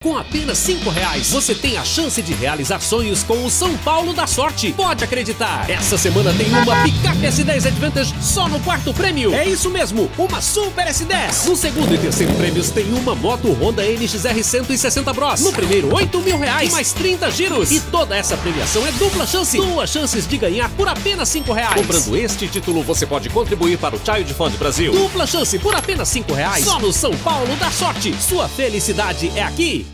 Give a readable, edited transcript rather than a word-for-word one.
Com apenas R$5, você tem a chance de realizar sonhos com o São Paulo da Sorte. Pode acreditar! Essa semana tem uma picape S10 Advantage só no quarto prêmio. É isso mesmo, uma Super S10. No segundo e terceiro prêmios tem uma moto Honda NXR 160 Bros. No primeiro, R$8.000 e mais 30 giros. E toda essa premiação é dupla chance. 2 chances de ganhar por apenas R$5. Comprando este título, você pode contribuir para o Child Fund Brasil. Dupla chance por apenas R$5. Só no São Paulo da Sorte. Sua felicidade é aqui.